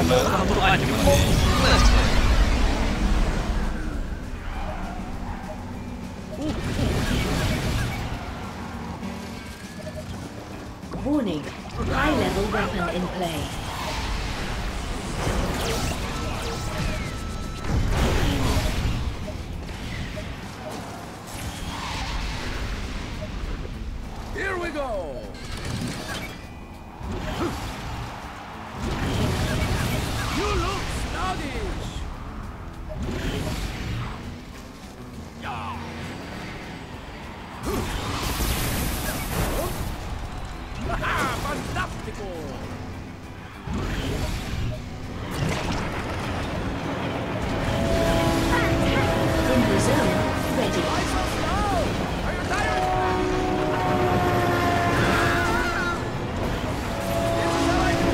kartu anim. Let's play. Warning, high-level weapon in play. Here we go! You look sluggish! Fantastico! In the zone, ready. Why so slow? Are you tired? This is how I do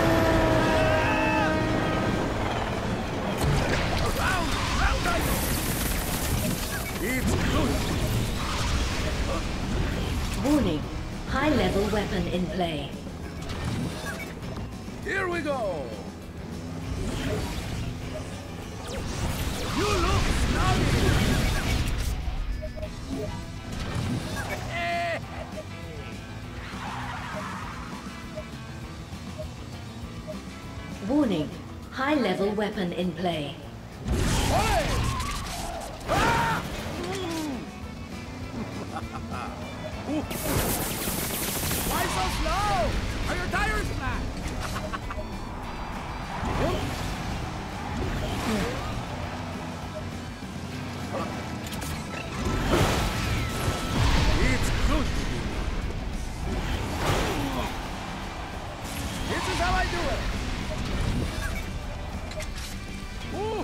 it. Around I go. It's good. Warning, high-level weapon in play. Here we go. You look snobby. Warning, high-level weapon in play. Hey! Ah! Why so slow? Are your tires flat? It's good to be me. This is how I do it. Ooh.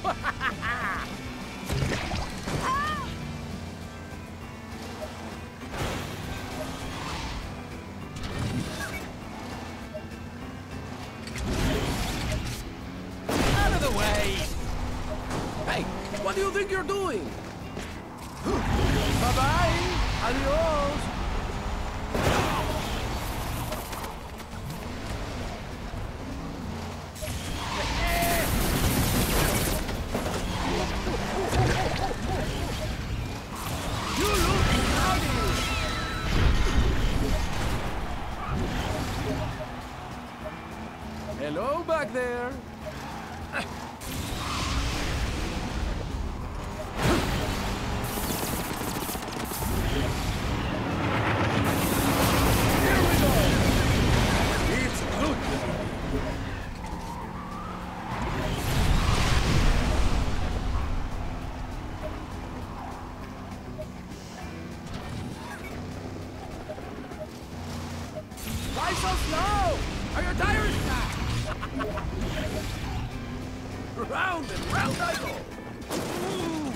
Out of the way! Hey, what do you think you're doing? Bye-bye! Adios! You look rowdy! Hello back there! Here we go! It's good to be me. Why so slow? Are your tires flat? Round and round I go. Ooh.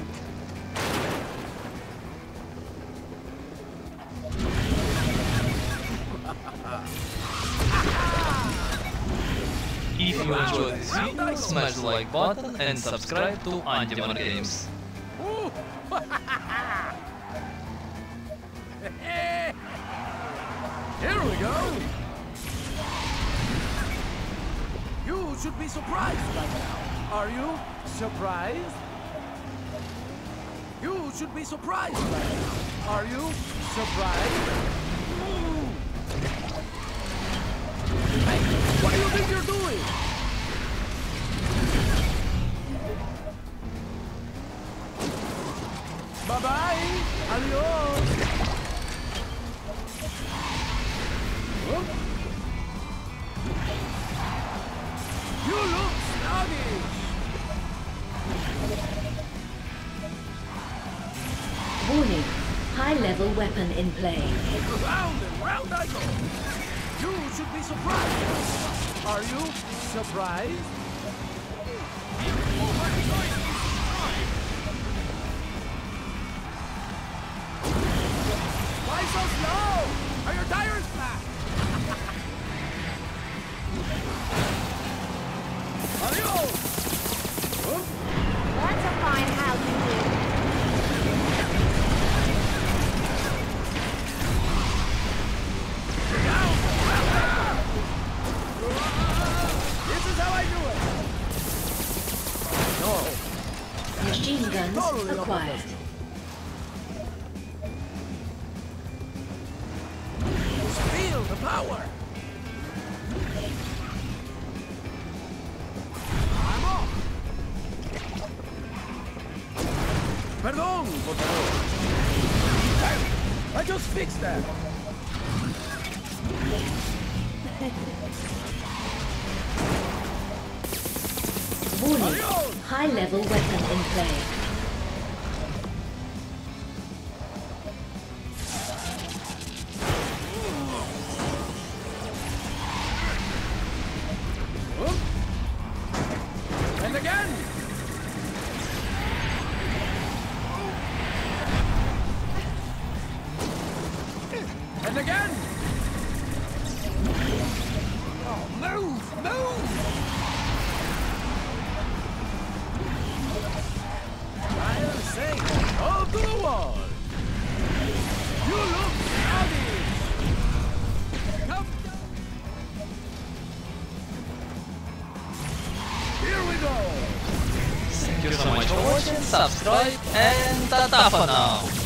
If you enjoyed this video, smash the like button and subscribe to Antimon Games. Ooh. Here we go. You should be surprised right now. Are you surprised? You should be surprised right now. Are you surprised? Ooh. Hey, what do you think you're doing? Bye-bye. Adios. Whoop. You look sluggish. Warning, high-level weapon in play. Round and round I go. You should be surprised. Are you surprised? Why so slow? Are your tires flat? Adios! That's a fine house indeed. This is how I do it. totally acquired. Feel the power. I'm off. Perdón, por favor. I just fixed that. Warning. High-level weapon in play. And again. And again. Oh, move, move. I'll say, all to the wall. You look savage. Come down. Here we go. Thank you so much for watching, subscribe and ta-ta for now.